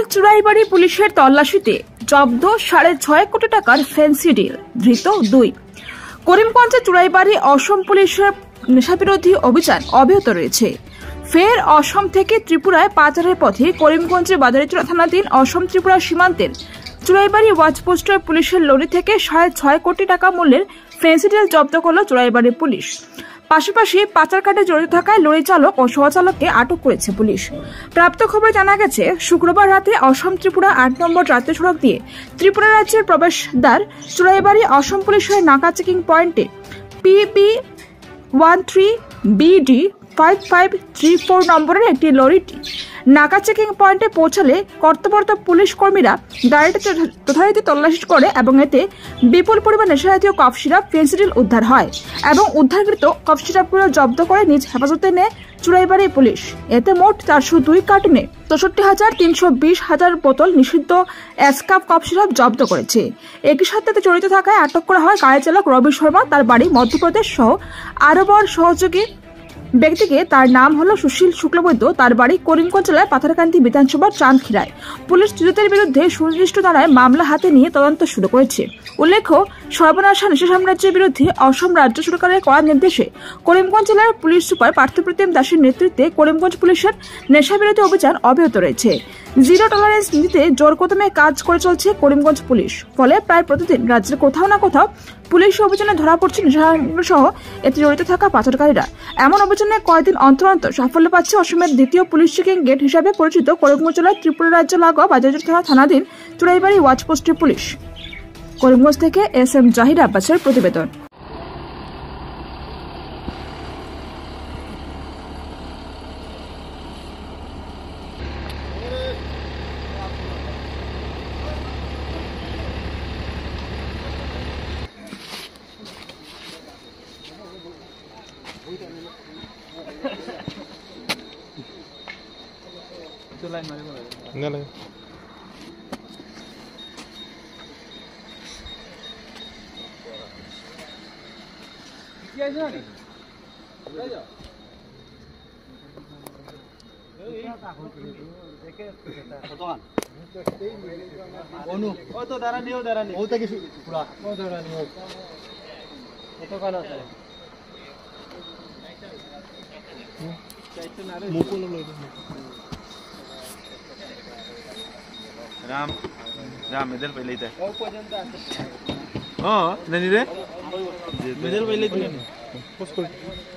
চুরাইবাড়ি পুলিশের তল্লাশিতে জব্দ 6.5 কোটি টাকার ফ্যান্সি ডিল, ধৃত 2। করিমগঞ্জে চুরাইবাড়ি অসম পুলিশের নেশাবিরোধী অভিযান অব্যাহত রয়েছে। ফের অসম থেকে ত্রিপুরায় পাচারের পথে করিমগঞ্জের বাজারিচুরা থানাধীন অসম ত্রিপুরা সীমান্তের চুরাইবাড়ি ওয়াচপোস্টের পুলিশের লরি থেকে 6.5 কোটি টাকা মূল্যের ফ্যান্সি ডিল জব্দ করল চুরাইবাড়ি পুলিশ। পাশাপাশি পাচারকাণ্ডে জড়িত থাকায় লরি চালক ও সহচালককে আটক করেছে পুলিশ। প্রাপ্ত খবরে জানা গেছে, শুক্রবার রাতে অসম ত্রিপুরা 8 নম্বর জাতীয় সড়ক দিয়ে ত্রিপুরা রাজ্যের প্রবেশদ্বার চুরাইবাড়ি অসম পুলিশের নাকা চেকিং পয়েন্টে PB 13BD 5534 নম্বরের একটি লরিটি নাকা চেকিং পয়েন্টে পৌঁছালে কর্তব্যরত পুলিশ কর্মীরা গাড়িটিতে যথারীতি তল্লাশি করে এবং এতে বিপুল পরিমাণ নেশাজাতীয় কফ সিরাপ ফেন্সিডিল উদ্ধার হয় এবং উদ্ধারকৃত কফ সিরাপগুলো জব্দ করে নিজ হেফাজতে নেয় চুরাইবাড়ি পুলিশ। এতে মোট 402 কার্টুনে 63,320 বোতল নিষিদ্ধ এসকাপ কফ সিরাপ জব্দ করেছে। একই সাথে জড়িত থাকায় আটক করা হয় গাড়ি চালক রবি শর্মা, তার বাড়ি মধ্যপ্রদেশ সহ আরো বড় সহযোগী ব্যক্তিকে, তার নাম হলো সুশীল শুক্লবৈদ্য, তার বাড়ি করিমগঞ্জ জেলার পাথারকান্দি বিধানসভার চাঁদখিরায়। পুলিশ ধৃতদের বিরুদ্ধে সুনির্দিষ্ট ধারায় মামলা হাতে নিয়ে তদন্ত শুরু করেছে। উল্লেখ্য, সর্বনাশা নেশা সাম্রাজ্যের বিরুদ্ধে অসম রাজ্য সরকারের কড়া নির্দেশে করিমগঞ্জ জেলার পুলিশ সুপার পার্থপ্রতিম দাসের নেতৃত্বে করিমগঞ্জ পুলিশের নেশা বিরোধী অভিযান অব্যাহত রয়েছে। জিরো টলারেন্স নীতিতে জোর কদমে কাজ করে চলছে করিমগঞ্জ পুলিশ। ফলে প্রায় প্রতিদিন রাজ্যের কোথাও না কোথাও পুলিশ অভিযানে ধরা পড়ছে নেশা সহ এতে জড়িত থাকা পাচারকারীরা। এমন অভিযানে কয়েকদিন অন্তর অন্তর সাফল্য পাচ্ছে অসমের দ্বিতীয় পুলিশ চেকিং গেট হিসাবে পরিচিত করিমগঞ্জ জেলার ত্রিপুরা রাজ্য লাগোয়া বাজারচুরা থানাধীন চুরাইবাড়ি ওয়াচপোস্টের পুলিশ। করিমগঞ্জ থেকে SM জাহির আব্বাসের প্রতিবেদন। राम राम इधर पहले इधर हाँ नहीं रे इधर पहले